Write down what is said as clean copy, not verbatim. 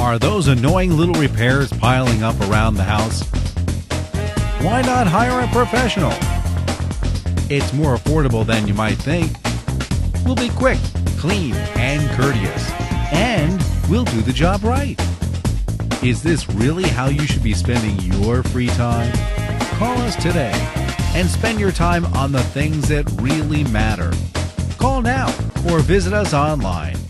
Are those annoying little repairs piling up around the house? Why not hire a professional? It's more affordable than you might think. We'll be quick, clean, and courteous, and we'll do the job right. Is this really how you should be spending your free time? Call us today and spend your time on the things that really matter. Call now or visit us online